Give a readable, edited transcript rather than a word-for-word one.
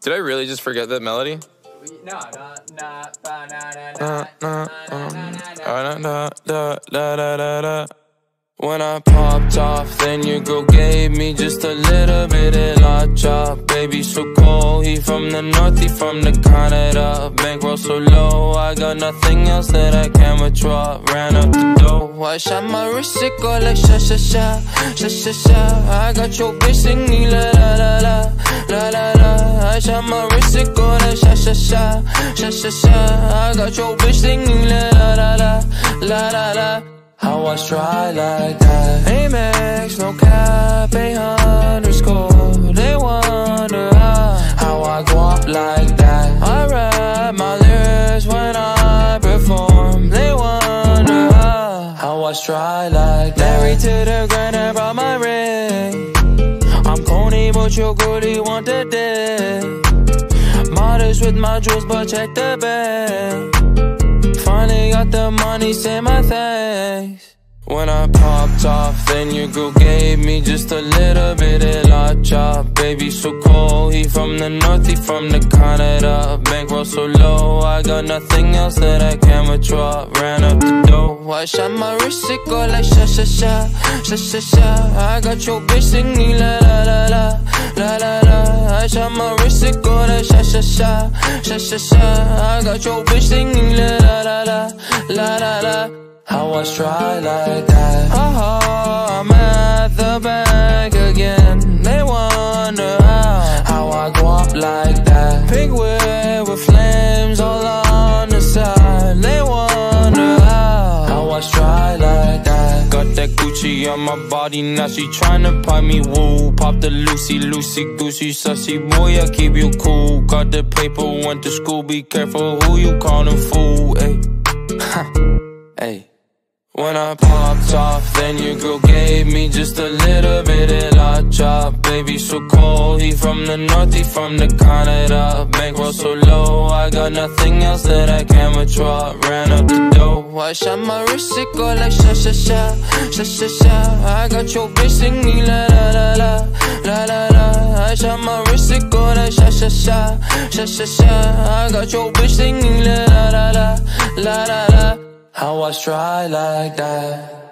Did I really just forget that melody? No. When I popped off, then your girl gave me just a little bit of lockjaw. Baby so cold, he from the north, he from the Canada. Bankroll so low, I got nothing else that I can withdraw. Ran up the dough, I shot my wrist, it go like chashasha, chashasha. I got your bitch singing la la la la, la la la. I shot my wrist, it go like chachasha, chashasha. I got your bitch singing la la la la, la la la. How I try like that? Amex, no cap, 800 They wonder how I guap like that. I rap my lyrics when I perform. They wonder how I try like that. Married to the grind, I brought my ring. I'm corny, but your girlie want the dick. Modest with my jewels, but check the bag. Finally got the money, say my thanks. When I popped off, then your girl gave me just a little bit of lockjaw. Baby so cold, he from the north, he from the Canada. Bankroll so low, I got nothing else that I can withdraw. Ran up the dough, I shot my wrist, it go like chashasha, chashasha. I got your bitch singing la la la la, la la la. I shot my wrist, it go like chashasha, chashasha. I got your bitch singing la la la la, la la la. How I try like that? I'm at the bank again. They wonder how I guap like that. Pink whip with flames all on the side. They wonder how I try like that. Got that Gucci on my body, now she tryna pipe me, woo. Pop the loosey, goosey, sussy boy, I keep you cool. Got the paper, went to school, be careful who you callin' fool, ayy. Ayy. When I popped off, then your girl gave me just a little bit of lockjaw. Baby so cold, he from the north, he from the Canada. Bankroll so low, I got nothing else that I can withdraw. Ran up the dough, I shot my wrist, it go like chashasha, chashasha. I got your bitch singing la la la la, la la la. I shot my wrist, it go like chashasha, chashasha. I got your bitch singing la la la la, la la la. How I try like that?